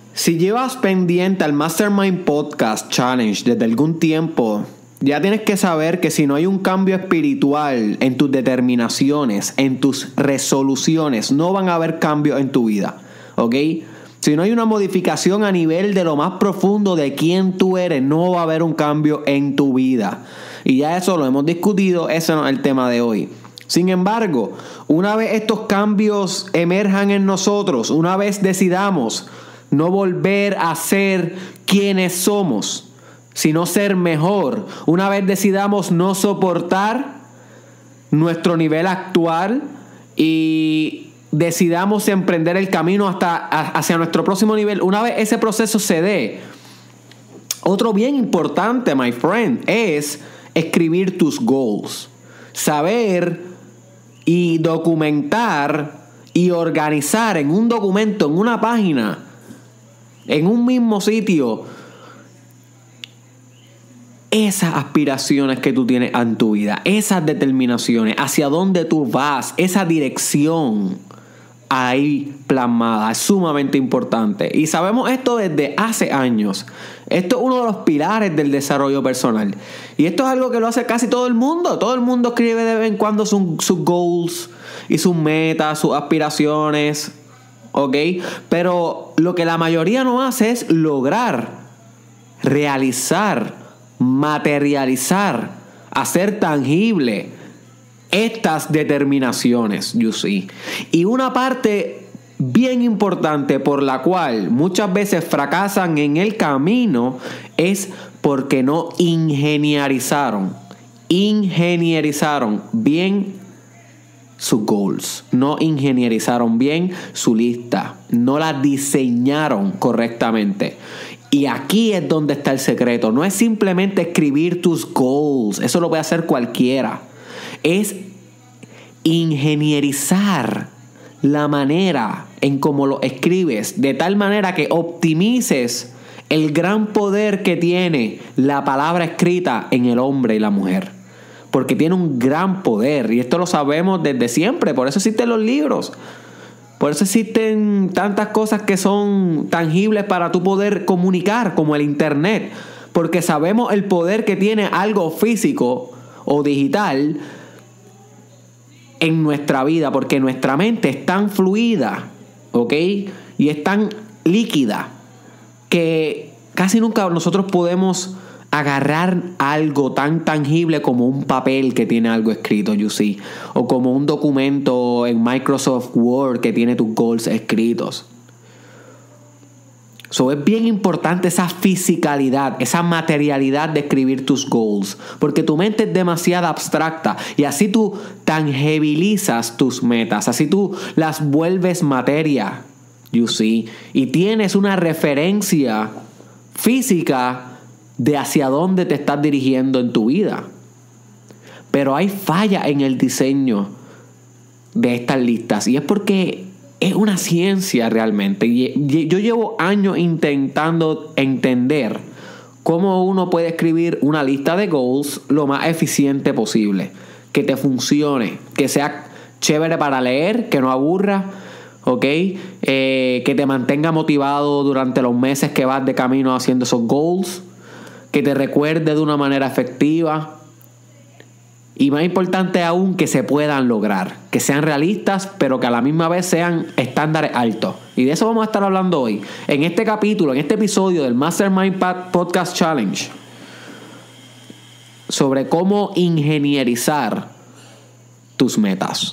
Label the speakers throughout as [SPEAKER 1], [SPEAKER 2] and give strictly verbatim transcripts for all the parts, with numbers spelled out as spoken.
[SPEAKER 1] Si llevas pendiente al Mastermind Podcast Challenge desde algún tiempo, ya tienes que saber que si no hay un cambio espiritual en tus determinaciones, en tus resoluciones, no van a haber cambios en tu vida, ¿ok? Si no hay una modificación a nivel de lo más profundo de quién tú eres, no va a haber un cambio en tu vida. Y ya eso lo hemos discutido, ese no es el tema de hoy. Sin embargo, una vez estos cambios emerjan en nosotros, una vez decidamos no volver a ser quienes somos, sino ser mejor, una vez decidamos no soportar nuestro nivel actual y decidamos emprender el camino hasta hacia nuestro próximo nivel, una vez ese proceso se dé, otro bien importante, my friend, es escribir tus goals, saber y documentar y organizar en un documento, en una página, en un mismo sitio, esas aspiraciones que tú tienes en tu vida, esas determinaciones, hacia dónde tú vas, esa dirección ahí plasmada, es sumamente importante. Y sabemos esto desde hace años. Esto es uno de los pilares del desarrollo personal. Y esto es algo que lo hace casi todo el mundo. Todo el mundo escribe de vez en cuando sus, sus goals y sus metas, sus aspiraciones. ¿Ok? Pero lo que la mayoría no hace es lograr, realizar, materializar, hacer tangible estas determinaciones, you see. Y una parte bien importante por la cual muchas veces fracasan en el camino es porque no ingenierizaron, ingenierizaron bien sus goals, no ingenierizaron bien su lista, no la diseñaron correctamente. Y aquí es donde está el secreto. No es simplemente escribir tus goals, eso lo puede hacer cualquiera. Es ingenierizar la manera en cómo lo escribes, de tal manera que optimices el gran poder que tiene la palabra escrita en el hombre y la mujer. Porque tiene un gran poder, y esto lo sabemos desde siempre. Por eso existen los libros, por eso existen tantas cosas que son tangibles para tú poder comunicar, como el internet. Porque sabemos el poder que tiene algo físico o digital en nuestra vida, porque nuestra mente es tan fluida, ¿ok? Y es tan líquida que casi nunca nosotros podemos agarrar algo tan tangible como un papel que tiene algo escrito, you see, o como un documento en Microsoft Word que tiene tus goals escritos. So, es bien importante esa fisicalidad, esa materialidad de escribir tus goals, porque tu mente es demasiado abstracta y así tú tangibilizas tus metas, así tú las vuelves materia, you see, y tienes una referencia física de hacia dónde te estás dirigiendo en tu vida. Pero hay falla en el diseño de estas listas, y es porque es una ciencia realmente. Y yo llevo años intentando entender cómo uno puede escribir una lista de goals lo más eficiente posible, que te funcione, que sea chévere para leer, que no aburra, ¿ok? Eh, que te mantenga motivado durante los meses que vas de camino haciendo esos goals, que te recuerde de una manera efectiva, y más importante aún, que se puedan lograr, que sean realistas, pero que a la misma vez sean estándares altos. Y de eso vamos a estar hablando hoy, en este capítulo, en este episodio del Mastermind Podcast Challenge, sobre cómo ingenierizar tus metas.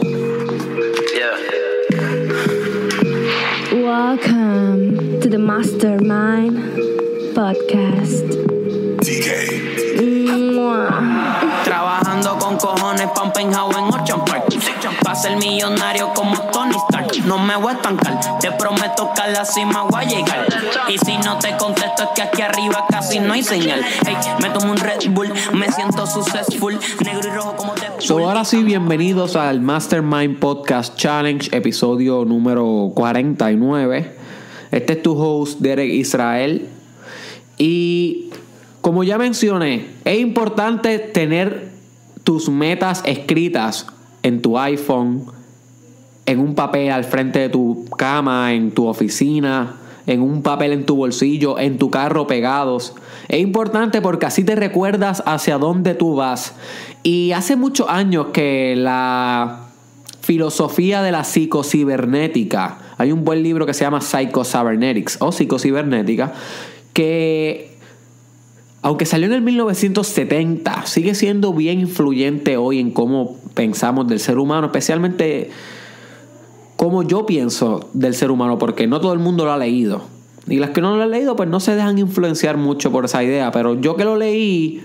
[SPEAKER 2] Welcome to the Mastermind Podcast.
[SPEAKER 3] D K.
[SPEAKER 2] Mua.
[SPEAKER 4] Trabajando con cojones pa' un penthouse en Ocean Park. Pa' ser millonario como Tony Stark. No me voy a estancar, te prometo que a la cima voy a llegar. Y si no te contesto es que aquí arriba casi no hay señal. Hey, me tomo un Red Bull, me siento successful. Negro y rojo como te...
[SPEAKER 1] So, ahora sí, bienvenidos al Mastermind Podcast Challenge, episodio número cuarenta y nueve. Este es tu host, Derek Israel. Y como ya mencioné, es importante tener tus metas escritas en tu iPhone, en un papel al frente de tu cama, en tu oficina, en un papel en tu bolsillo, en tu carro pegados. Es importante porque así te recuerdas hacia dónde tú vas. Y hace muchos años que la filosofía de la psicocibernética, hay un buen libro que se llama Psycho-Cybernetics o Psicocibernética, que aunque salió en el mil novecientos setenta, sigue siendo bien influyente hoy en cómo pensamos del ser humano, especialmente cómo yo pienso del ser humano, porque no todo el mundo lo ha leído. Y las que no lo han leído, pues no se dejan influenciar mucho por esa idea. Pero yo que lo leí,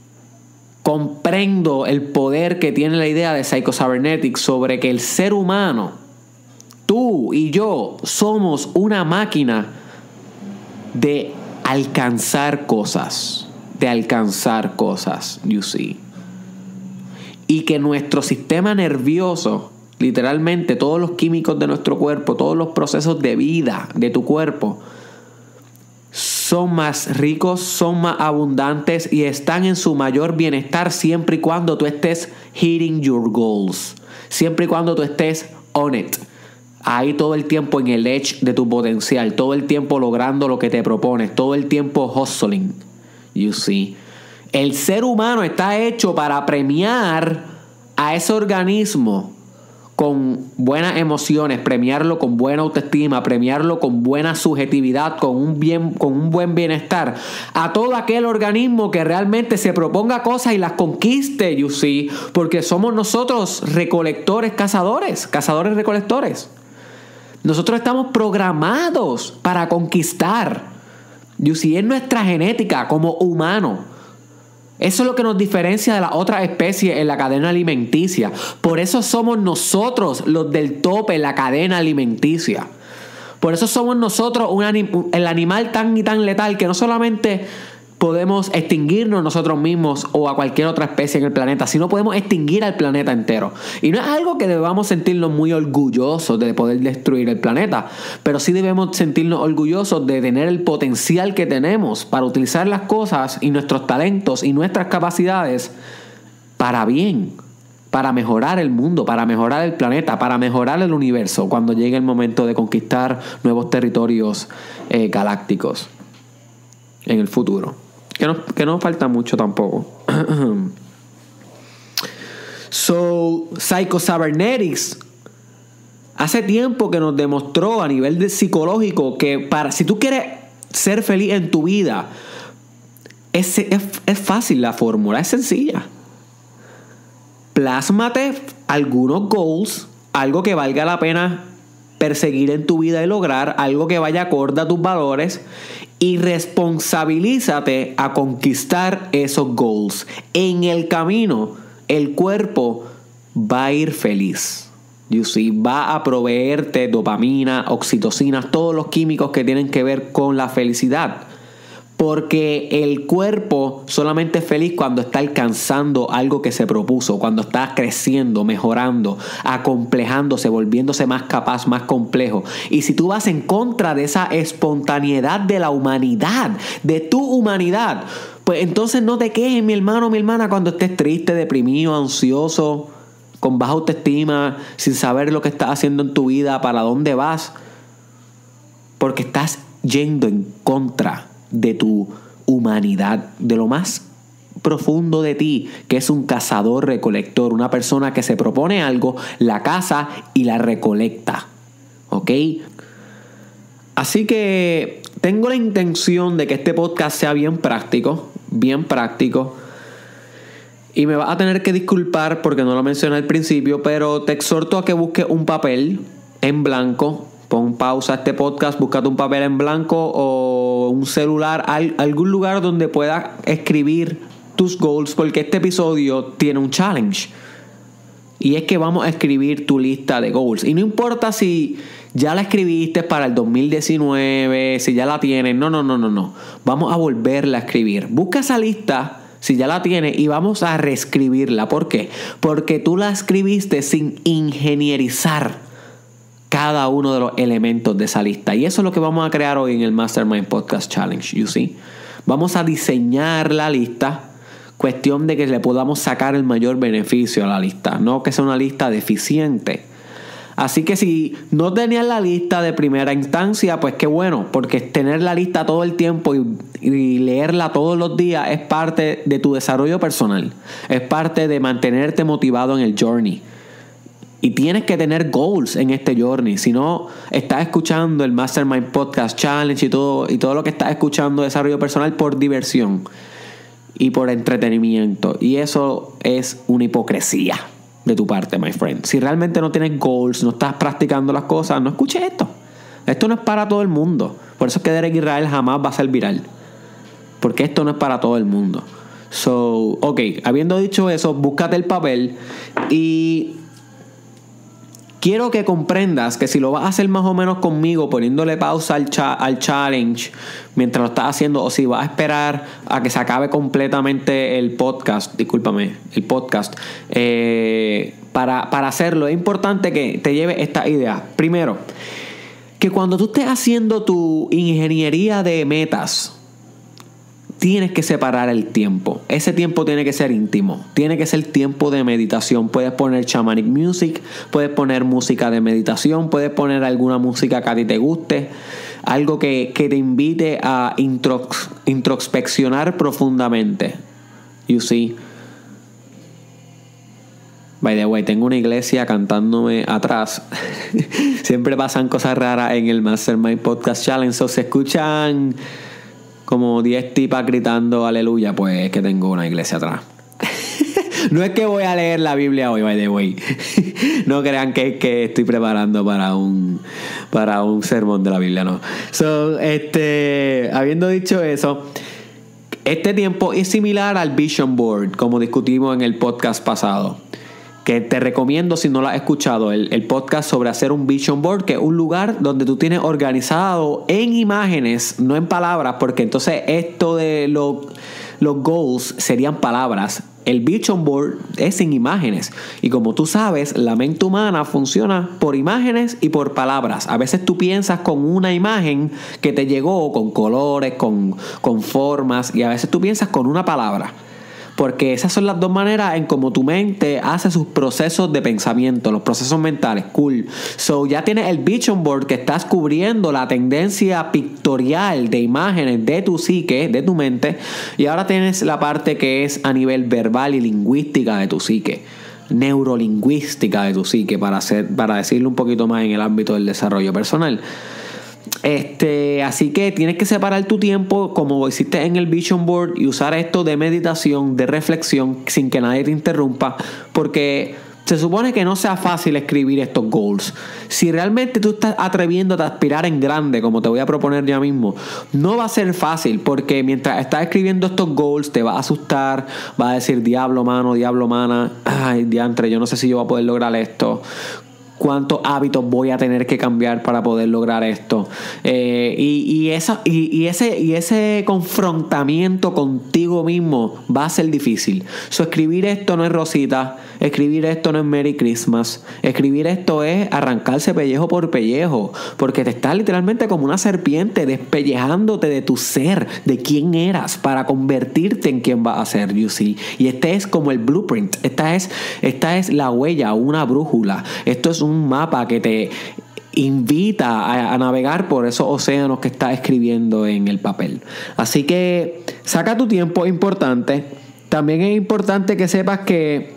[SPEAKER 1] comprendo el poder que tiene la idea de Psycho-Cybernetics sobre que el ser humano, tú y yo, somos una máquina de alcanzar cosas. De alcanzar cosas, you see. Y que nuestro sistema nervioso, literalmente todos los químicos de nuestro cuerpo, todos los procesos de vida de tu cuerpo, son más ricos, son más abundantes y están en su mayor bienestar siempre y cuando tú estés hitting your goals. Siempre y cuando tú estés on it. Ahí todo el tiempo en el edge de tu potencial, todo el tiempo logrando lo que te propones, todo el tiempo hustling. You see. El ser humano está hecho para premiar a ese organismo con buenas emociones, premiarlo con buena autoestima, premiarlo con buena subjetividad, con un bien, con un buen bienestar. A todo aquel organismo que realmente se proponga cosas y las conquiste, you see, porque somos nosotros recolectores, cazadores, cazadores recolectores. Nosotros estamos programados para conquistar. You see, es nuestra genética como humano. Eso es lo que nos diferencia de las otras especies en la cadena alimenticia. Por eso somos nosotros los del tope en la cadena alimenticia. Por eso somos nosotros un anim- el animal tan y tan letal que no solamente podemos extinguirnos nosotros mismos o a cualquier otra especie en el planeta, sino podemos extinguir al planeta entero. Y no es algo que debamos sentirnos muy orgullosos de poder destruir el planeta, pero sí debemos sentirnos orgullosos de tener el potencial que tenemos para utilizar las cosas y nuestros talentos y nuestras capacidades para bien, para mejorar el mundo, para mejorar el planeta, para mejorar el universo cuando llegue el momento de conquistar nuevos territorios eh, galácticos en el futuro. Que no, que no falta mucho tampoco. So, Psycho-Cybernetics hace tiempo que nos demostró a nivel de psicológico que para, si tú quieres ser feliz en tu vida, es, es, es fácil la fórmula, es sencilla. Plásmate algunos goals, algo que valga la pena perseguir en tu vida y lograr, algo que vaya acorde a tus valores, y responsabilízate a conquistar esos goals. En el camino, el cuerpo va a ir feliz. You see, va a proveerte dopamina, oxitocina, todos los químicos que tienen que ver con la felicidad. Porque el cuerpo solamente es feliz cuando está alcanzando algo que se propuso, cuando está creciendo, mejorando, acomplejándose, volviéndose más capaz, más complejo. Y si tú vas en contra de esa espontaneidad de la humanidad, de tu humanidad, pues entonces no te quejes, mi hermano, mi hermana, cuando estés triste, deprimido, ansioso, con baja autoestima, sin saber lo que estás haciendo en tu vida, para dónde vas, porque estás yendo en contra de tu humanidad, de lo más profundo de ti, que es un cazador recolector, una persona que se propone algo, la caza y la recolecta. ¿Ok? Así que tengo la intención de que este podcast sea bien práctico, bien práctico. Y me vas a tener que disculpar porque no lo mencioné al principio, pero te exhorto a que busques un papel en blanco. Pon pausa a este podcast, búscate un papel en blanco o un celular, algún lugar donde puedas escribir tus goals, porque este episodio tiene un challenge. Y es que vamos a escribir tu lista de goals. Y no importa si ya la escribiste para el dos mil diecinueve, si ya la tienes. No, no, no, no, no. Vamos a volverla a escribir. Busca esa lista, si ya la tienes, y vamos a reescribirla. ¿Por qué? Porque tú la escribiste sin ingenierizar cada uno de los elementos de esa lista. Y eso es lo que vamos a crear hoy en el Mastermind Podcast Challenge, you see. Vamos a diseñar la lista, cuestión de que le podamos sacar el mayor beneficio a la lista, no que sea una lista deficiente. Así que si no tenías la lista de primera instancia, pues qué bueno, porque tener la lista todo el tiempo y, y leerla todos los días es parte de tu desarrollo personal. Es parte de mantenerte motivado en el journey. Y tienes que tener goals en este journey. Si no estás escuchando el Mastermind Podcast Challenge y todo, y todo lo que estás escuchando de desarrollo personal por diversión y por entretenimiento. Y eso es una hipocresía de tu parte, my friend. Si realmente no tienes goals, no estás practicando las cosas, no escuches esto. Esto no es para todo el mundo. Por eso es que Derek Israel jamás va a ser viral. Porque esto no es para todo el mundo. So, ok, habiendo dicho eso, búscate el papel y... quiero que comprendas que si lo vas a hacer más o menos conmigo, poniéndole pausa al, cha- al challenge mientras lo estás haciendo, o si vas a esperar a que se acabe completamente el podcast, discúlpame, el podcast, eh, para, para hacerlo, es importante que te lleves esta idea. Primero, que cuando tú estés haciendo tu ingeniería de metas, tienes que separar el tiempo. Ese tiempo tiene que ser íntimo. Tiene que ser tiempo de meditación. Puedes poner shamanic music, puedes poner música de meditación, puedes poner alguna música que a ti te guste, algo que, que te invite a introx, introspeccionar profundamente. You see. By the way, tengo una iglesia cantándome atrás. Siempre pasan cosas raras en el Mastermind Podcast Challenge. So, se escuchan como diez tipas gritando aleluya, pues es que tengo una iglesia atrás. No es que voy a leer la Biblia hoy, by the way. No crean que, que estoy preparando para un para un sermón de la Biblia, no. So, este, habiendo dicho eso, este tiempo es similar al Vision Board, como discutimos en el podcast pasado, que te recomiendo si no lo has escuchado, el, el podcast sobre hacer un Vision Board, que es un lugar donde tú tienes organizado en imágenes, no en palabras, porque entonces esto de lo, los goals serían palabras. El Vision Board es en imágenes. Y como tú sabes, la mente humana funciona por imágenes y por palabras. A veces tú piensas con una imagen que te llegó, con colores, con, con formas, y a veces tú piensas con una palabra. Porque esas son las dos maneras en cómo tu mente hace sus procesos de pensamiento, los procesos mentales. Cool. So ya tienes el Vision Board, que estás cubriendo la tendencia pictorial de imágenes de tu psique, de tu mente. Y ahora tienes la parte que es a nivel verbal y lingüística de tu psique. Neurolingüística de tu psique, para, hacer, para decirlo un poquito más en el ámbito del desarrollo personal. Este, así que tienes que separar tu tiempo como hiciste en el Vision Board y usar esto de meditación, de reflexión, sin que nadie te interrumpa, porque se supone que no sea fácil escribir estos goals. Si realmente tú estás atreviéndote a aspirar en grande, como te voy a proponer ya mismo, no va a ser fácil, porque mientras estás escribiendo estos goals te va a asustar, va a decir diablo mano, diablo mana, ay diantre, yo no sé si yo voy a poder lograr esto. ¿Cuántos hábitos voy a tener que cambiar para poder lograr esto? Eh, y, y, esa, y, y, ese, y ese confrontamiento contigo mismo va a ser difícil. So, escribir esto no es Rosita. Escribir esto no es Merry Christmas. Escribir esto es arrancarse pellejo por pellejo. Porque te estás literalmente como una serpiente despellejándote de tu ser, de quién eras, para convertirte en quien vas a ser, you see. Y este es como el blueprint. Esta es, esta es la huella, una brújula. Esto es un un mapa que te invita a, a navegar por esos océanos que estás escribiendo en el papel. Así que saca tu tiempo, es importante. También es importante que sepas que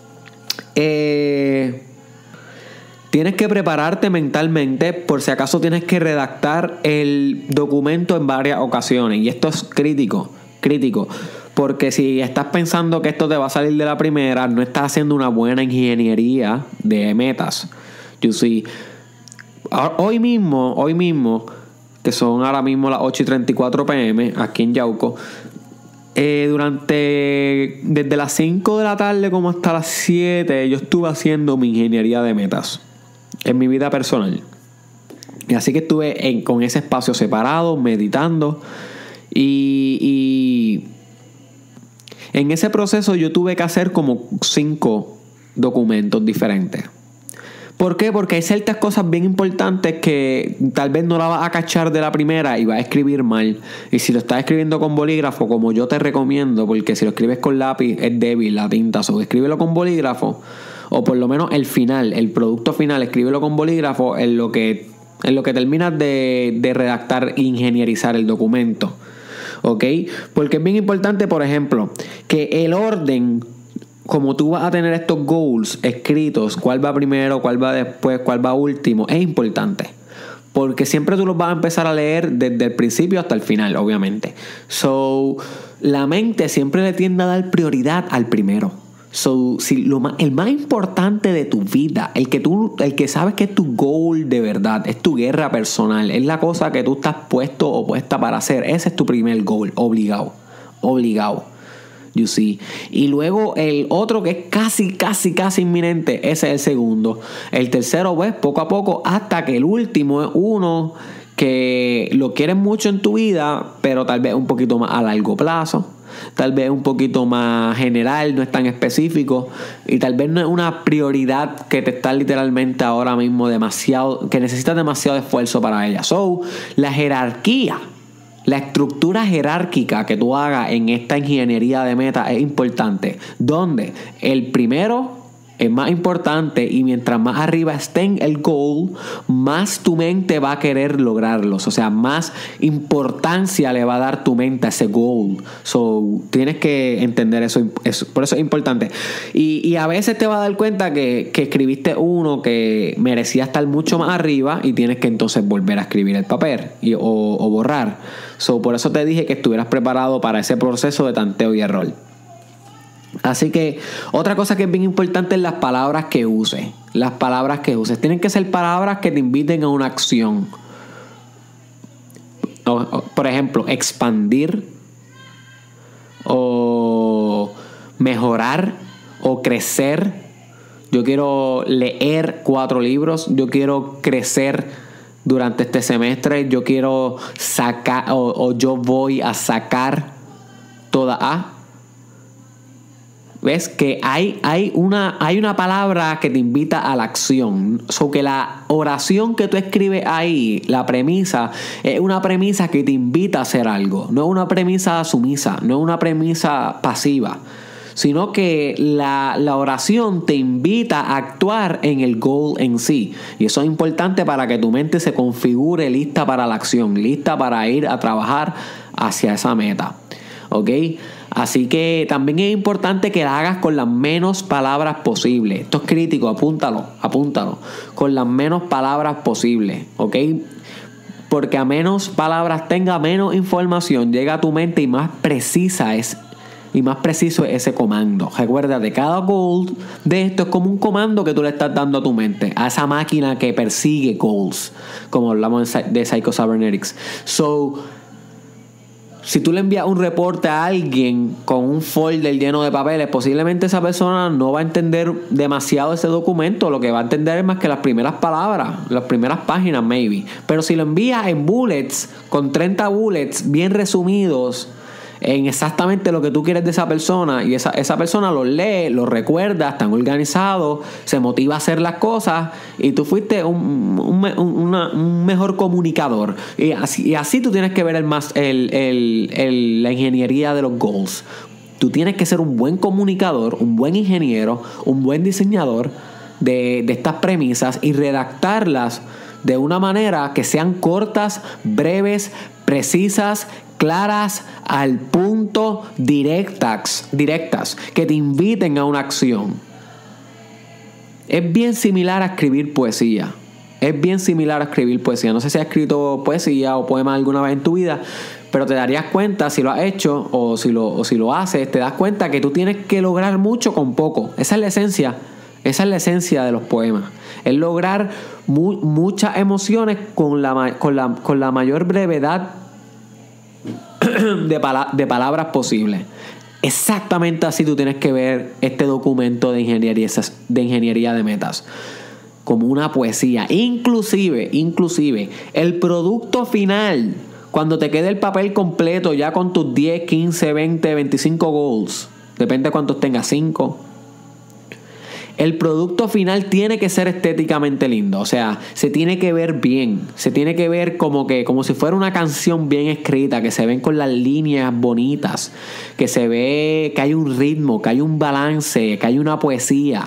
[SPEAKER 1] eh, tienes que prepararte mentalmente por si acaso tienes que redactar el documento en varias ocasiones. Y esto es crítico, crítico. Porque si estás pensando que esto te va a salir de la primera, no estás haciendo una buena ingeniería de metas. You see, hoy mismo, hoy mismo, que son ahora mismo las ocho y treinta y cuatro pm aquí en Yauco, eh, durante, desde las cinco de la tarde como hasta las siete, yo estuve haciendo mi ingeniería de metas en mi vida personal. Y así que estuve en, con ese espacio separado, meditando y... y en ese proceso yo tuve que hacer como cinco documentos diferentes. ¿Por qué? Porque hay ciertas cosas bien importantes que tal vez no la vas a cachar de la primera y vas a escribir mal. Y si lo estás escribiendo con bolígrafo, como yo te recomiendo, porque si lo escribes con lápiz es débil la tinta, o escríbelo con bolígrafo o por lo menos el final, el producto final, escríbelo con bolígrafo en lo que, en lo que terminas de, de redactar e ingenierizar el documento. ¿Ok? Porque es bien importante, por ejemplo, que el orden, como tú vas a tener estos goals escritos, cuál va primero, cuál va después, cuál va último, es importante. Porque siempre tú los vas a empezar a leer desde el principio hasta el final, obviamente. So, la mente siempre le tiende a dar prioridad al primero. So, si lo más, el más importante de tu vida, el que tú, el que sabes que es tu goal de verdad, es tu guerra personal, es la cosa que tú estás puesto o puesta para hacer, ese es tu primer goal, obligado, obligado, you see. Y luego el otro que es casi, casi, casi inminente, ese es el segundo. El tercero, pues, poco a poco, hasta que el último es uno que lo quieres mucho en tu vida, pero tal vez un poquito más a largo plazo. Tal vez un poquito más general, no es tan específico, y tal vez no es una prioridad que te está literalmente ahora mismo demasiado, que necesitas demasiado esfuerzo para ella. So, la jerarquía, la estructura jerárquica que tú hagas en esta ingeniería de metas es importante. Donde el primero es más importante, y mientras más arriba esté en el goal, más tu mente va a querer lograrlos. O sea, más importancia le va a dar tu mente a ese goal. So, tienes que entender eso, eso. Por eso es importante. Y, y a veces te vas a dar cuenta que, que escribiste uno que merecía estar mucho más arriba, y tienes que entonces volver a escribir el papel y, o, o borrar. So, por eso te dije que estuvieras preparado para ese proceso de tanteo y error. Así que otra cosa que es bien importante es las palabras que uses. Las palabras que uses tienen que ser palabras que te inviten a una acción. O, o, por ejemplo, expandir, o mejorar, o crecer. Yo quiero leer cuatro libros. Yo quiero crecer durante este semestre. Yo quiero sacar, o, o yo voy a sacar toda A. ¿Ves? Que hay, hay, una, hay una palabra que te invita a la acción. So que la oración que tú escribes ahí, la premisa, es una premisa que te invita a hacer algo. No es una premisa sumisa, no es una premisa pasiva, sino que la, la oración te invita a actuar en el goal en sí. Y eso es importante para que tu mente se configure lista para la acción, lista para ir a trabajar hacia esa meta. ¿Ok? Así que también es importante que la hagas con las menos palabras posibles. Esto es crítico, apúntalo, apúntalo. Con las menos palabras posibles, ¿ok? Porque a menos palabras tenga, menos información llega a tu mente, y más precisa es, y más preciso es ese comando. Recuérdate, cada goal de esto es como un comando que tú le estás dando a tu mente, a esa máquina que persigue goals, como hablamos de Psycho Cybernetics. So, si tú le envías un reporte a alguien con un folder lleno de papeles, posiblemente esa persona no va a entender demasiado ese documento. Lo que va a entender es más que las primeras palabras, las primeras páginas, maybe. Pero si lo envías en bullets, con treinta bullets bien resumidos en exactamente lo que tú quieres de esa persona, y esa, esa persona lo lee, lo recuerda, están organizados, se motiva a hacer las cosas, y tú fuiste un, un, una, un mejor comunicador. Y así, y así tú tienes que ver el más, el, el, el, la ingeniería de los goals. Tú tienes que ser un buen comunicador, un buen ingeniero, un buen diseñador de, de estas premisas, y redactarlas de una manera que sean cortas, breves, precisas, claras, al punto, directas, directas, que te inviten a una acción. Es bien similar a escribir poesía. Es bien similar a escribir poesía. No sé si has escrito poesía o poema alguna vez en tu vida, pero te darías cuenta, si lo has hecho o si lo, o si lo haces, te das cuenta que tú tienes que lograr mucho con poco. Esa es la esencia. Esa es la esencia de los poemas. Es lograr mu- muchas emociones con la, con la, con la mayor brevedad De, pala- de palabras posibles. Exactamente así tú tienes que ver este documento de ingeniería, de ingeniería de metas, como una poesía. Inclusive, inclusive el producto final, cuando te quede el papel completo ya con tus diez, quince, veinte, veinticinco goals, depende de cuántos tengas, cinco. El producto final tiene que ser estéticamente lindo. O sea, se tiene que ver bien. Se tiene que ver como que como si fuera una canción bien escrita, que se ven con las líneas bonitas, que se ve que hay un ritmo, que hay un balance, que hay una poesía.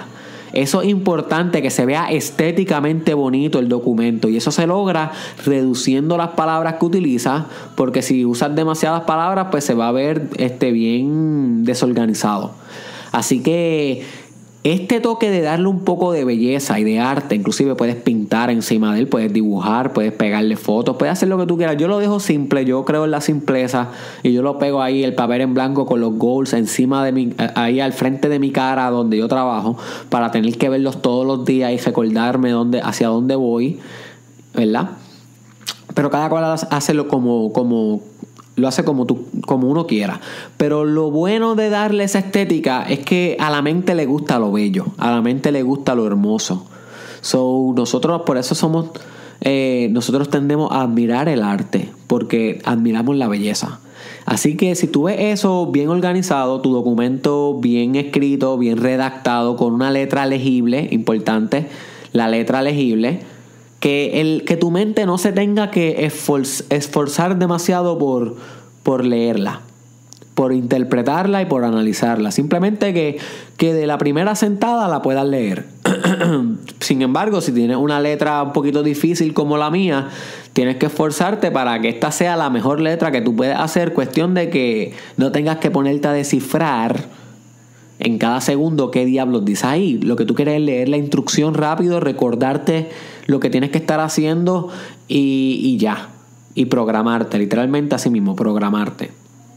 [SPEAKER 1] Eso es importante, que se vea estéticamente bonito el documento, y eso se logra reduciendo las palabras que utilizas, porque si usas demasiadas palabras pues se va a ver este, bien desorganizado. Así que este toque de darle un poco de belleza y de arte, inclusive puedes pintar encima de él, puedes dibujar, puedes pegarle fotos, puedes hacer lo que tú quieras. Yo lo dejo simple, yo creo en la simpleza, y yo lo pego ahí, el papel en blanco con los goals encima de mi, ahí al frente de mi cara donde yo trabajo, para tener que verlos todos los días y recordarme dónde, hacia dónde voy, ¿verdad? Pero cada cual hace lo como, como lo hace como tú, como uno quiera. Pero lo bueno de darle esa estética es que a la mente le gusta lo bello, a la mente le gusta lo hermoso. So, nosotros por eso somos, eh, nosotros tendemos a admirar el arte, porque admiramos la belleza. Así que si tú ves eso bien organizado, tu documento bien escrito, bien redactado, con una letra legible, importante, la letra legible, que, el, que tu mente no se tenga que esforz, esforzar demasiado por, por leerla, por interpretarla y por analizarla. Simplemente que, que de la primera sentada la puedas leer. Sin embargo, si tienes una letra un poquito difícil como la mía, tienes que esforzarte para que esta sea la mejor letra que tú puedes hacer. Cuestión de que no tengas que ponerte a descifrar en cada segundo qué diablos dice ahí. Lo que tú quieres es leer la instrucción rápido, recordarte lo que tienes que estar haciendo y, y ya. Y programarte, literalmente así mismo, programarte.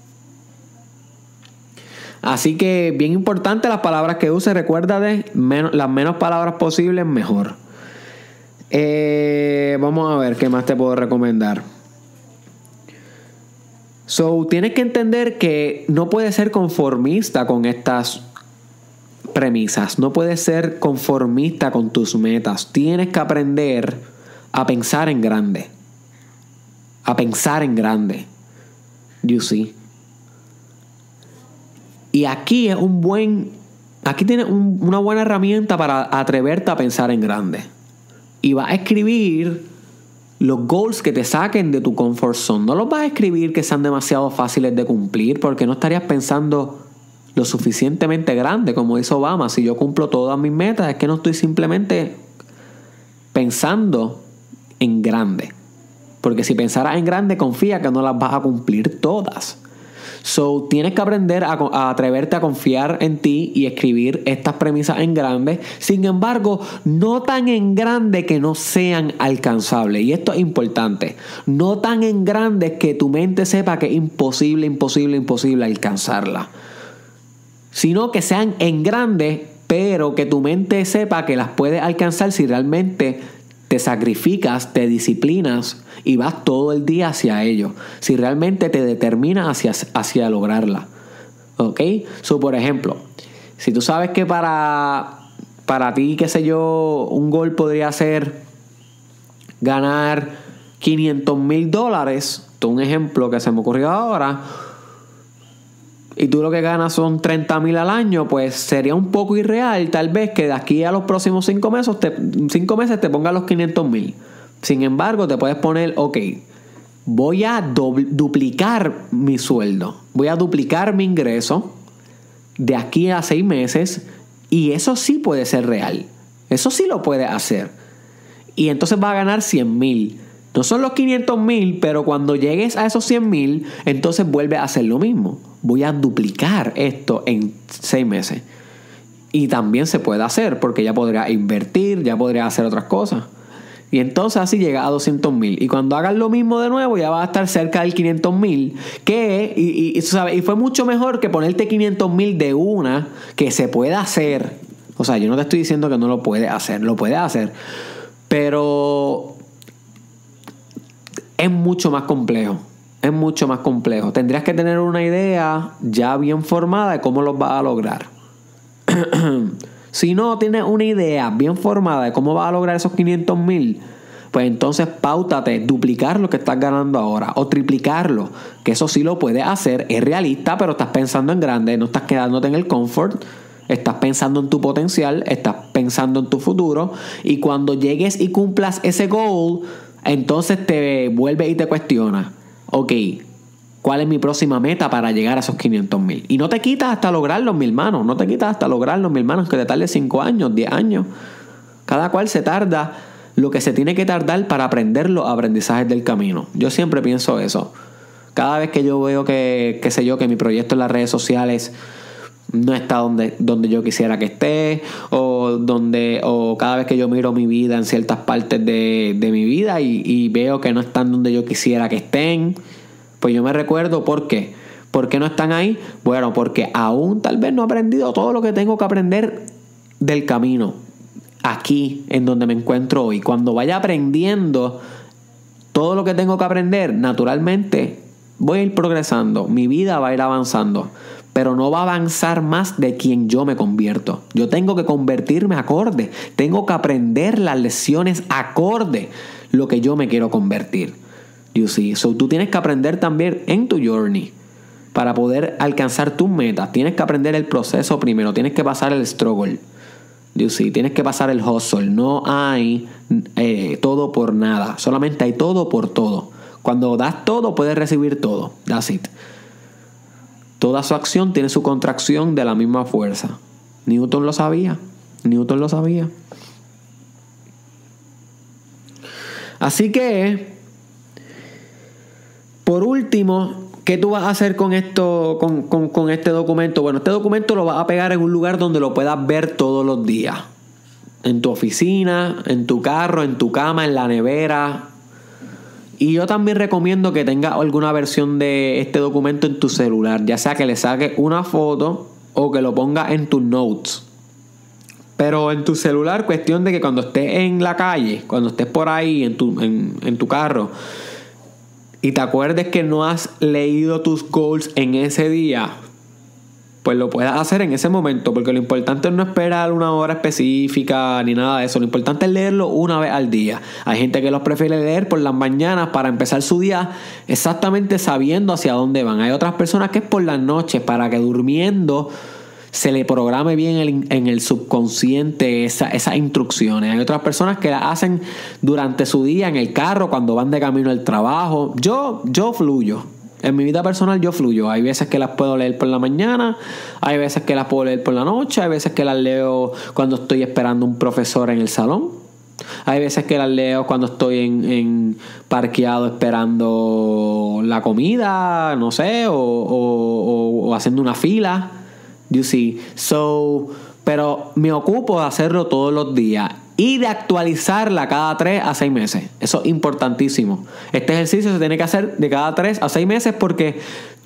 [SPEAKER 1] Así que bien importante las palabras que uses. Recuérdate, menos, las menos palabras posibles, mejor. Eh, vamos a ver qué más te puedo recomendar. So, tienes que entender que no puedes ser conformista con estas premisas. No puedes ser conformista con tus metas. Tienes que aprender a pensar en grande. A pensar en grande. You see. Y aquí es un buen, aquí tienes un, una buena herramienta para atreverte a pensar en grande. Y vas a escribir los goals que te saquen de tu comfort zone. No los vas a escribir que sean demasiado fáciles de cumplir, porque no estarías pensando lo suficientemente grande, como dice Obama. Si yo cumplo todas mis metas, es que no estoy simplemente pensando en grande. Porque si pensaras en grande, confía que no las vas a cumplir todas. So, tienes que aprender a, a atreverte a confiar en ti y escribir estas premisas en grande. Sin embargo, no tan en grande que no sean alcanzables. Y esto es importante. No tan en grande que tu mente sepa que es imposible, imposible, imposible alcanzarla. Sino que sean en grande, pero que tu mente sepa que las puedes alcanzar si realmente te sacrificas, te disciplinas y vas todo el día hacia ello. Si realmente te determinas hacia, hacia lograrla. ¿Ok? So, por ejemplo, si tú sabes que para, para ti, qué sé yo, un gol podría ser ganar quinientos mil dólares. Esto es un ejemplo que se me ocurrió ahora. Y tú lo que ganas son treinta mil al año, pues sería un poco irreal tal vez que de aquí a los próximos cinco meses te, cinco meses te pongas los quinientos mil. Sin embargo, te puedes poner, ok, voy a doble, duplicar mi sueldo, voy a duplicar mi ingreso de aquí a seis meses, y eso sí puede ser real, eso sí lo puedes hacer. Y entonces vas a ganar cien mil. No son los quinientos mil, pero cuando llegues a esos cien mil, entonces vuelves a hacer lo mismo. Voy a duplicar esto en seis meses. Y también se puede hacer, porque ya podría invertir, ya podría hacer otras cosas. Y entonces así llega a doscientos mil. Y cuando hagas lo mismo de nuevo, ya vas a estar cerca del quinientos mil. Que, y, y, ¿sabes? Y fue mucho mejor que ponerte quinientos mil de una, que se puede hacer. O sea, yo no te estoy diciendo que no lo puedes hacer, lo puedes hacer. Pero es mucho más complejo. Es mucho más complejo. Tendrías que tener una idea ya bien formada de cómo los vas a lograr. Si no tienes una idea bien formada de cómo vas a lograr esos quinientos mil, pues entonces páutate duplicar lo que estás ganando ahora o triplicarlo, que eso sí lo puedes hacer, es realista, pero estás pensando en grande, no estás quedándote en el comfort, estás pensando en tu potencial, estás pensando en tu futuro, y cuando llegues y cumplas ese goal, entonces te vuelves y te cuestionas, ok, ¿Cuál es mi próxima meta para llegar a esos quinientos mil? Y no te quitas hasta lograrlos, mi hermano. No te quitas hasta lograrlos, mi hermano. Que te tarde cinco años, diez años. Cada cual se tarda lo que se tiene que tardar para aprender los aprendizajes del camino. Yo siempre pienso eso. Cada vez que yo veo que, qué sé yo, que mi proyecto en las redes sociales no está donde, donde yo quisiera que esté, o donde, o cada vez que yo miro mi vida en ciertas partes de, de mi vida y, y veo que no están donde yo quisiera que estén, pues yo me recuerdo por qué. ¿Por qué no están ahí? Bueno, porque aún tal vez no he aprendido todo lo que tengo que aprender del camino, aquí en donde me encuentro hoy. Cuando vaya aprendiendo todo lo que tengo que aprender, naturalmente voy a ir progresando, mi vida va a ir avanzando, pero no va a avanzar más de quien yo me convierto. Yo tengo que convertirme acorde, tengo que aprender las lecciones acorde lo que yo me quiero convertir. You see? So, tú tienes que aprender también en tu journey para poder alcanzar tus metas. Tienes que aprender el proceso primero, tienes que pasar el struggle. You see? Tienes que pasar el hustle. No hay eh, todo por nada, solamente hay todo por todo. Cuando das todo, puedes recibir todo. That's it. Toda su acción tiene su contracción de la misma fuerza. Newton lo sabía. Newton lo sabía. Así que, por último, ¿qué tú vas a hacer con esto, con, con, con este documento? Bueno, este documento lo vas a pegar en un lugar donde lo puedas ver todos los días. En tu oficina, en tu carro, en tu cama, en la nevera. Y yo también recomiendo que tengas alguna versión de este documento en tu celular, ya sea que le saques una foto o que lo pongas en tus notes. Pero en tu celular, cuestión de que cuando estés en la calle, cuando estés por ahí en tu, en, en tu carro, y te acuerdes que no has leído tus goals en ese día, pues lo puedas hacer en ese momento, porque lo importante es no esperar una hora específica ni nada de eso. Lo importante es leerlo una vez al día. Hay gente que los prefiere leer por las mañanas para empezar su día exactamente sabiendo hacia dónde van. Hay otras personas que es por las noches, para que durmiendo se le programe bien el, en el subconsciente esa, esas instrucciones. Hay otras personas que las hacen durante su día en el carro, cuando van de camino al trabajo. Yo, yo fluyo. En mi vida personal yo fluyo. Hay veces que las puedo leer por la mañana, hay veces que las puedo leer por la noche, hay veces que las leo cuando estoy esperando un profesor en el salón, hay veces que las leo cuando estoy en, en parqueado esperando la comida, no sé, o, o, o, o haciendo una fila. You see. So, pero me ocupo de hacerlo todos los días y de actualizarla cada tres a seis meses. Eso es importantísimo. Este ejercicio se tiene que hacer de cada tres a seis meses, porque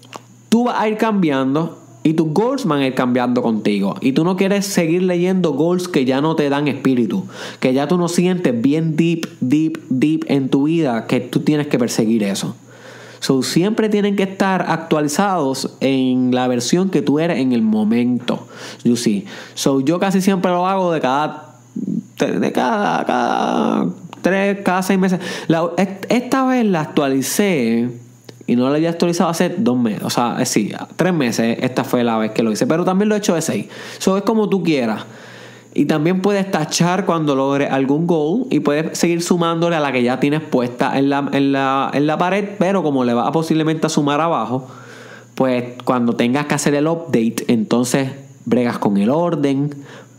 [SPEAKER 1] tú vas a ir cambiando y tus goals van a ir cambiando contigo. Y tú no quieres seguir leyendo goals que ya no te dan espíritu, que ya tú no sientes bien deep, deep, deep en tu vida, que tú tienes que perseguir eso. So, siempre tienen que estar actualizados en la versión que tú eres en el momento. You see. So, yo casi siempre lo hago de cada de cada, cada tres, cada seis meses. La, esta vez la actualicé y no la había actualizado hace dos meses. O sea, sí, tres meses. Esta fue la vez que lo hice, pero también lo he hecho de seis. Eso es como tú quieras. Y también puedes tachar cuando logres algún goal y puedes seguir sumándole a la que ya tienes puesta en la, en la, en la pared, pero como le vas a posiblemente a sumar abajo, pues cuando tengas que hacer el update, entonces bregas con el orden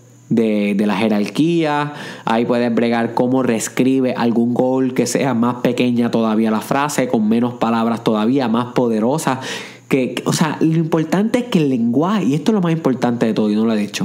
[SPEAKER 1] de, de la jerarquía. Ahí puedes bregar cómo reescribe algún goal, que sea más pequeña todavía la frase, con menos palabras todavía, más poderosa. Que, que, o sea, lo importante es que el lenguaje, y esto es lo más importante de todo y no lo he dicho,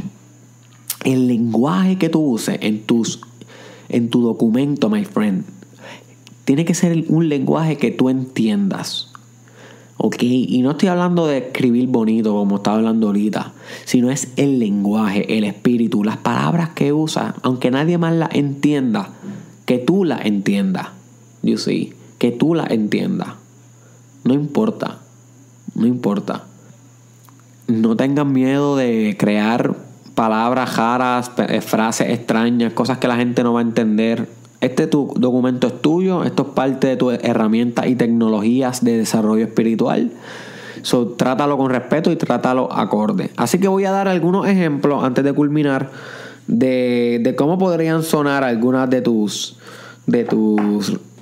[SPEAKER 1] el lenguaje que tú uses en, tus, en tu documento, my friend, tiene que ser un lenguaje que tú entiendas. ¿Ok? Y no estoy hablando de escribir bonito como estaba hablando ahorita, sino es el lenguaje, el espíritu, las palabras que usas, aunque nadie más las entienda, que tú las entiendas. You see? Que tú las entiendas. No importa. No importa. No tengan miedo de crear palabras raras, frases extrañas, cosas que la gente no va a entender. Este tu documento es tuyo. Esto es parte de tus herramientas y tecnologías de desarrollo espiritual. So, trátalo con respeto y trátalo acorde. Así que voy a dar algunos ejemplos antes de culminar de, de cómo podrían sonar algunas de tus de tus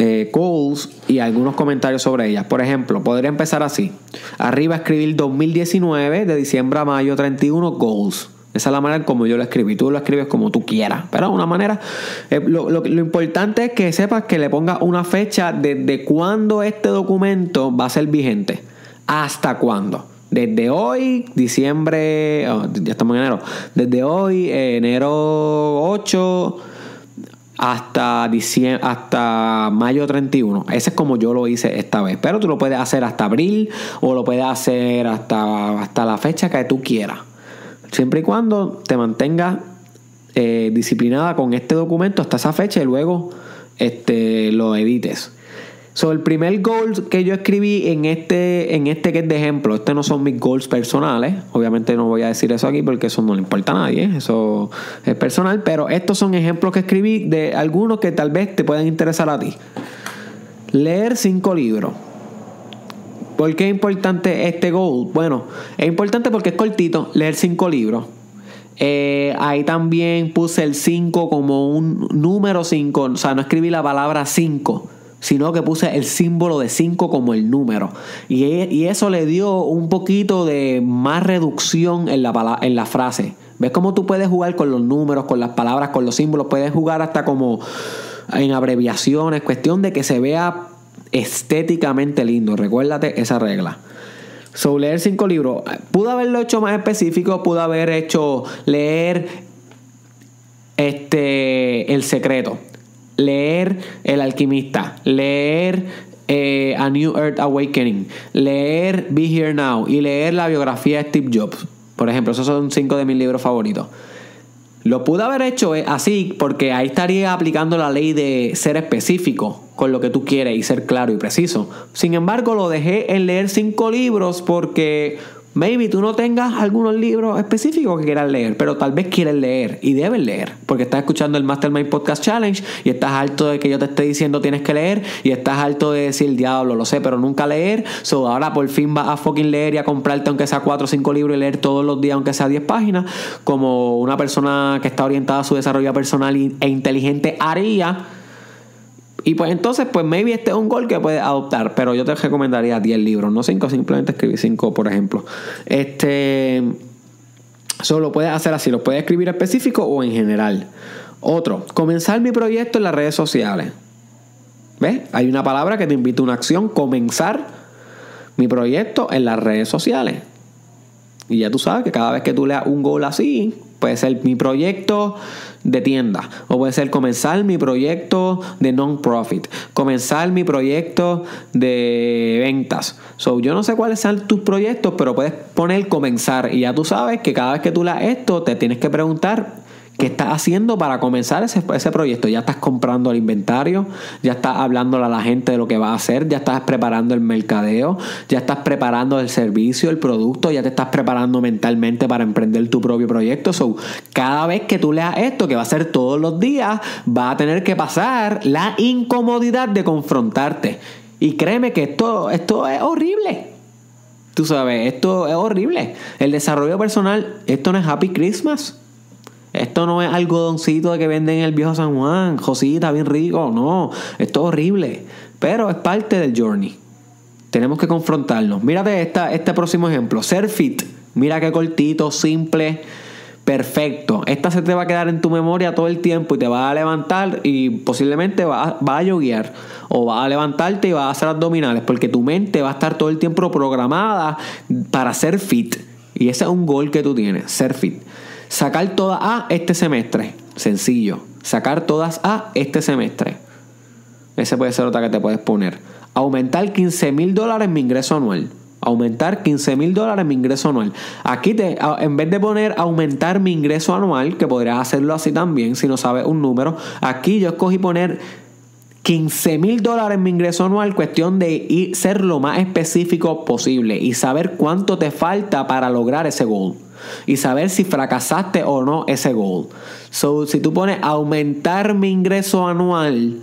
[SPEAKER 1] eh, goals y algunos comentarios sobre ellas. Por ejemplo, podría empezar así. Arriba escribir dos mil diecinueve, de diciembre a mayo treinta y uno, goals. Esa es la manera como yo lo escribí. Tú lo escribes como tú quieras, pero de una manera eh, lo, lo, lo importante es que sepas que le pongas una fecha desde cuándo este documento va a ser vigente. ¿Hasta cuándo? Desde hoy, diciembre, oh, ya estamos en enero. Desde hoy, eh, enero ocho, hasta diciembre, hasta mayo treinta y uno. Ese es como yo lo hice esta vez. Pero tú lo puedes hacer hasta abril o lo puedes hacer hasta, hasta la fecha que tú quieras. Siempre y cuando te mantengas eh, disciplinada con este documento hasta esa fecha y luego este, lo edites. So, el primer goal que yo escribí en este, en este que es de ejemplo, este no son mis goals personales, obviamente no voy a decir eso aquí porque eso no le importa a nadie, eso es personal, pero estos son ejemplos que escribí de algunos que tal vez te puedan interesar a ti. Leer cinco libros. ¿Por qué es importante este goal? Bueno, es importante porque es cortito, leer cinco libros. Eh, ahí también puse el cinco como un número cinco, o sea, no escribí la palabra cinco, sino que puse el símbolo de cinco como el número. Y, y eso le dio un poquito de más reducción en la, en la frase. ¿Ves cómo tú puedes jugar con los números, con las palabras, con los símbolos? Puedes jugar hasta como en abreviaciones, cuestión de que se vea estéticamente lindo. Recuérdate esa regla. So, leer cinco libros. Pude haberlo hecho más específico. Pude haber hecho leer este El Secreto, leer El Alquimista, leer eh, A New Earth Awakening, leer Be Here Now y leer la biografía de Steve Jobs. Por ejemplo, esos son cinco de mis libros favoritos. Lo pude haber hecho así porque ahí estaría aplicando la ley de ser específico con lo que tú quieres y ser claro y preciso. Sin embargo, lo dejé en leer cinco libros porque maybe tú no tengas algunos libros específicos que quieras leer, pero tal vez quieres leer y debes leer porque estás escuchando el Mastermind Podcast Challenge y estás harto de que yo te esté diciendo tienes que leer y estás harto de decir diablo, lo sé, pero nunca leer. So ahora por fin vas a fucking leer y a comprarte aunque sea cuatro o cinco libros y leer todos los días aunque sea diez páginas, como una persona que está orientada a su desarrollo personal e inteligente haría. Y pues entonces, pues maybe este es un goal que puedes adoptar, pero yo te recomendaría diez libros, no cinco, simplemente escribir cinco, por ejemplo. Este, solo puedes hacer así, lo puedes escribir específico o en general. Otro, comenzar mi proyecto en las redes sociales. ¿Ves? Hay una palabra que te invita a una acción, comenzar mi proyecto en las redes sociales. Y ya tú sabes que cada vez que tú leas un goal así, puede ser mi proyecto de tienda, o puede ser comenzar mi proyecto de non-profit, comenzar mi proyecto de ventas. So, yo no sé cuáles son tus proyectos, pero puedes poner comenzar. Y ya tú sabes que cada vez que tú leas esto, te tienes que preguntar qué estás haciendo para comenzar ese, ese proyecto. Ya estás comprando el inventario, ya estás hablándole a la gente de lo que va a hacer, ya estás preparando el mercadeo, ya estás preparando el servicio, el producto, ya te estás preparando mentalmente para emprender tu propio proyecto. So, cada vez que tú leas esto, que va a ser todos los días, vas a tener que pasar la incomodidad de confrontarte. Y créeme que esto, esto es horrible. Tú sabes, esto es horrible. El desarrollo personal, esto no es Happy Christmas. Esto no es algodoncito de que venden en el viejo San Juan, Josita, bien rico. No, esto es horrible. Pero es parte del journey. Tenemos que confrontarnos. Mírate esta, este próximo ejemplo. Ser fit. Mira qué cortito, simple, perfecto. Esta se te va a quedar en tu memoria todo el tiempo y te va a levantar y posiblemente va a, va a yoguear. O vas a levantarte y vas a hacer abdominales. Porque tu mente va a estar todo el tiempo programada para ser fit. Y ese es un goal que tú tienes, ser fit. Sacar todas A este semestre. Sencillo. Sacar todas A este semestre. Ese puede ser otra que te puedes poner. Aumentar quince mil dólares mi ingreso anual. Aumentar quince mil dólares mi ingreso anual. Aquí te, en vez de poner aumentar mi ingreso anual, que podrías hacerlo así también si no sabes un número, aquí yo escogí poner quince mil dólares mi ingreso anual. Cuestión de ir, ser lo más específico posible y saber cuánto te falta para lograr ese goal. Y saber si fracasaste o no ese goal. So, si tú pones aumentar mi ingreso anual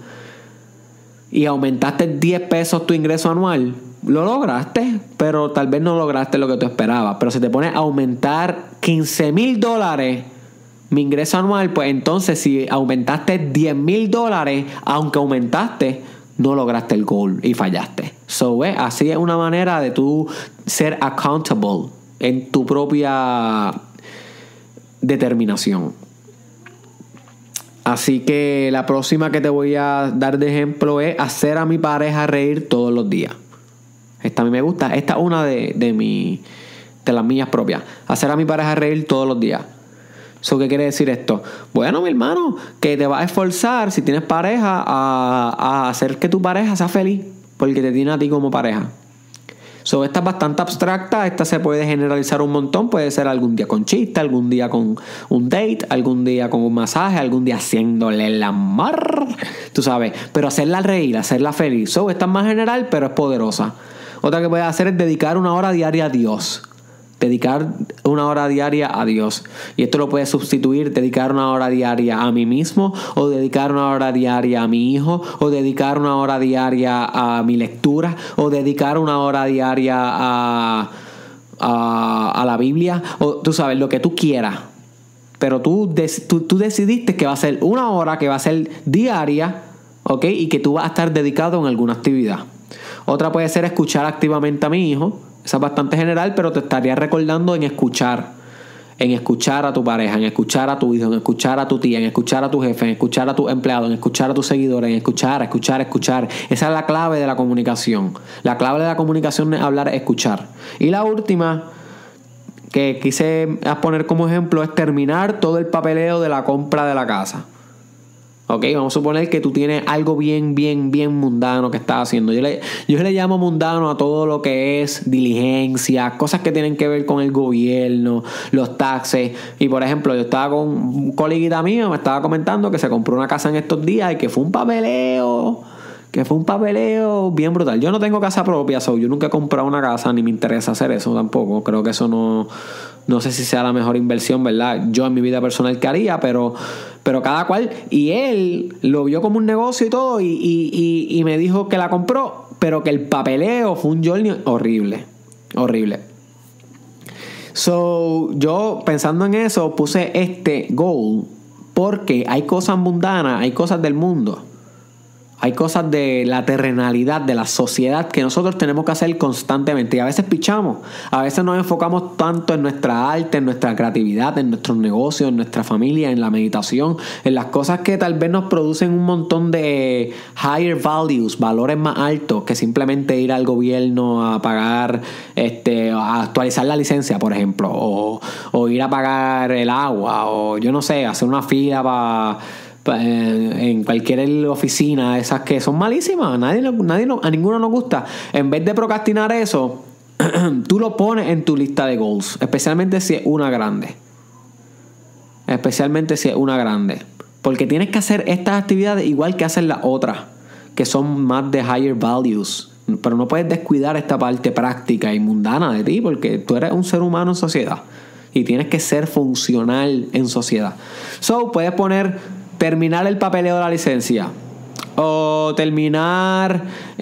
[SPEAKER 1] y aumentaste diez pesos tu ingreso anual, lo lograste, pero tal vez no lograste lo que tú esperabas. Pero si te pones aumentar quince mil dólares mi ingreso anual, pues entonces si aumentaste diez mil dólares, aunque aumentaste, no lograste el goal y fallaste. So, eh, así es una manera de tú ser accountable en tu propia determinación. Así que la próxima que te voy a dar de ejemplo es hacer a mi pareja reír todos los días. Esta a mí me gusta. Esta es una de, de, mi, de las mías propias. Hacer a mi pareja reír todos los días. ¿So qué quiere decir esto? Bueno, mi hermano, que te vas a esforzar, si tienes pareja, a, a hacer que tu pareja sea feliz, porque te tiene a ti como pareja. So, esta es bastante abstracta. Esta se puede generalizar un montón. Puede ser algún día con chiste, algún día con un date, algún día con un masaje, algún día haciéndole el amor, tú sabes. Pero hacerla reír, hacerla feliz. So, esta es más general, pero es poderosa. Otra que puedes hacer es dedicar una hora diaria a Dios. Dedicar una hora diaria a Dios. Y esto lo puedes sustituir: dedicar una hora diaria a mí mismo, o dedicar una hora diaria a mi hijo, o dedicar una hora diaria a mi lectura, o dedicar una hora diaria a, a, a la Biblia, o tú sabes, lo que tú quieras. Pero tú, tú, tú decidiste que va a ser una hora que va a ser diaria, ¿ok? Y que tú vas a estar dedicado en alguna actividad. Otra puede ser escuchar activamente a mi hijo. Esa es bastante general, pero te estaría recordando en escuchar. En escuchar a tu pareja, en escuchar a tu hijo, en escuchar a tu tía, en escuchar a tu jefe, en escuchar a tu empleado, en escuchar a tus seguidores, en escuchar, escuchar, escuchar. Esa es la clave de la comunicación. La clave de la comunicación es hablar, escuchar. Y la última que quise poner como ejemplo es terminar todo el papeleo de la compra de la casa. Ok, vamos a suponer que tú tienes algo bien, bien, bien mundano que estás haciendo. Yo le, yo le llamo mundano a todo lo que es diligencia, cosas que tienen que ver con el gobierno, los taxes. Y por ejemplo, yo estaba con un coleguita mío, me estaba comentando que se compró una casa en estos días y que fue un papeleo, que fue un papeleo bien brutal. Yo no tengo casa propia, so yo nunca he comprado una casa, ni me interesa hacer eso tampoco. Creo que eso no... No sé si sea la mejor inversión, ¿verdad? Yo en mi vida personal que haría, pero, pero cada cual. Y él lo vio como un negocio y todo, y, y, y, y me dijo que la compró, pero que el papeleo fue un journey horrible. Horrible. So, yo pensando en eso, puse este goal, porque hay cosas mundanas, hay cosas del mundo. Hay cosas de la terrenalidad, de la sociedad, que nosotros tenemos que hacer constantemente. Y a veces pichamos. A veces nos enfocamos tanto en nuestra arte, en nuestra creatividad, en nuestros negocios, en nuestra familia, en la meditación, en las cosas que tal vez nos producen un montón de higher values, valores más altos, que simplemente ir al gobierno a pagar, este, a actualizar la licencia, por ejemplo. O, o ir a pagar el agua. O yo no sé, hacer una fila para... en cualquier oficina, esas que son malísimas, nadie, nadie, a ninguno nos gusta. En vez de procrastinar eso, tú lo pones en tu lista de goals, especialmente si es una grande, especialmente si es una grande, porque tienes que hacer estas actividades igual que hacer las otras, que son más de higher values. Pero no puedes descuidar esta parte práctica y mundana de ti, porque tú eres un ser humano en sociedad y tienes que ser funcional en sociedad. So, puedes poner terminar el papeleo de la licencia, o terminar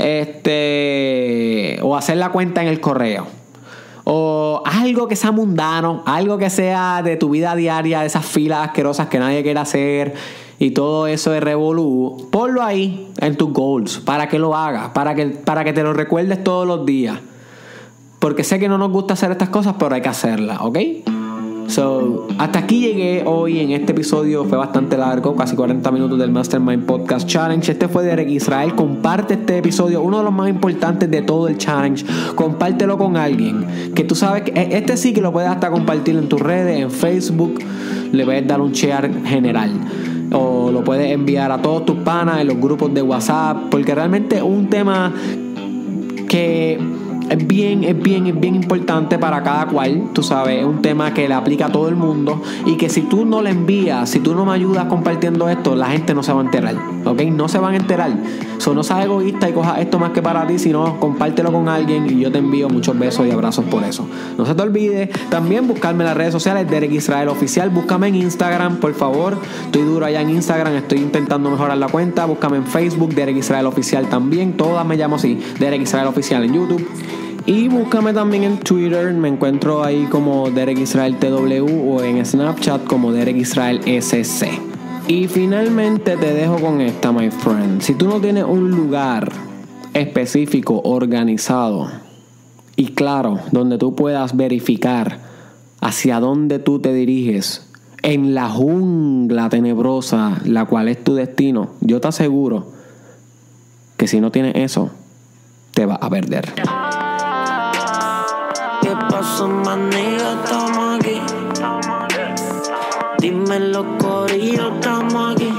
[SPEAKER 1] este o hacer la cuenta en el correo, o algo que sea mundano, algo que sea de tu vida diaria, de esas filas asquerosas que nadie quiere hacer y todo eso de revolú. Ponlo ahí en tus goals para que lo hagas, para que, para que te lo recuerdes todos los días, porque sé que no nos gusta hacer estas cosas, pero hay que hacerlas, ¿ok? So, hasta aquí llegué hoy en este episodio. Fue bastante largo, casi cuarenta minutos del Mastermind Podcast Challenge. Este fue Derek Israel. Comparte este episodio, uno de los más importantes de todo el challenge. Compártelo con alguien que tú sabes que este sí que lo puedes hasta compartir en tus redes, en Facebook. Le puedes dar un share general, o lo puedes enviar a todos tus panas en los grupos de WhatsApp, porque realmente es un tema que es bien, es bien, es bien importante para cada cual, tú sabes, es un tema que le aplica a todo el mundo, y que si tú no le envías, si tú no me ayudas compartiendo esto, la gente no se va a enterar, ¿ok? No se van a enterar. So, no seas egoísta y coja esto más que para ti, sino compártelo con alguien, y yo te envío muchos besos y abrazos por eso. No se te olvide también buscarme en las redes sociales, Derek Israel Oficial. Búscame en Instagram, por favor. Estoy duro allá en Instagram, estoy intentando mejorar la cuenta. Búscame en Facebook, Derek Israel Oficial también. Todas me llamo así, Derek Israel Oficial en YouTube. Y búscame también en Twitter, me encuentro ahí como Derek Israel T W, o en Snapchat como Derek Israel S C. Y finalmente te dejo con esta, my friend. Si tú no tienes un lugar específico, organizado y claro, donde tú puedas verificar hacia dónde tú te diriges en la jungla tenebrosa, la cual es tu destino, yo te aseguro que si no tienes eso, te vas a perder.
[SPEAKER 4] ¿Qué pasó, maniga? Estamos aquí. Dime los corillos, estamos aquí.